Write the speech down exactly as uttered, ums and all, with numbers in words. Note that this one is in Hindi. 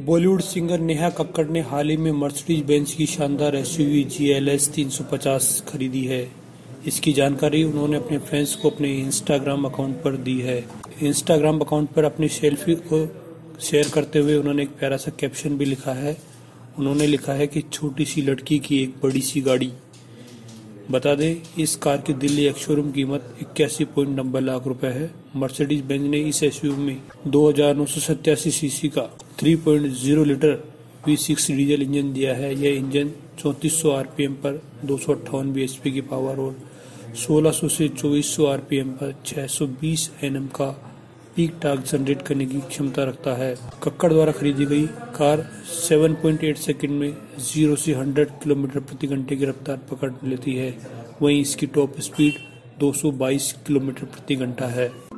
बॉलीवुड सिंगर नेहा कक्कड़ ने हाल ही में मर्सिडीज बेंज की शानदार एसयूवी जी एल एस तीन सौ पचास खरीदी है। इसकी जानकारी उन्होंने अपने फैंस को अपने इंस्टाग्राम अकाउंट पर दी है। इंस्टाग्राम अकाउंट पर अपनी सेल्फी को शेयर करते हुए उन्होंने एक प्यारा सा कैप्शन भी लिखा है। उन्होंने लिखा है कि छोटी सी लड़की की एक बड़ी सी गाड़ी। बता दें, इस कार की दिल्ली एक्स शोरूम कीमत इक्यासी पॉइंट नब्बे लाख रुपए है। मर्सिडीज बेंज ने इस एसयूवी में दो हजार नौ सौ सत्तासी सीसी का तीन पॉइंट शून्य litre V six diesel engine दिया है। यह इंजन चौंतीस सौ आरपीएम पर दो सौ अट्ठावन बीएचपी की पावर और सोलह सौ से चौबीस सौ आरपीएम पर छह सौ बीस एनएम का पीक टॉर्क जनरेट करने की क्षमता रखता है। कक्कड़ द्वारा खरीदी गई कार सात पॉइंट आठ सेकंड में जीरो से सौ किलोमीटर प्रति घंटे की रफ्तार पकड़ लेती है। वहीं इसकी टॉप स्पीड दो सौ बाईस किलोमीटर प्रति घंटा है।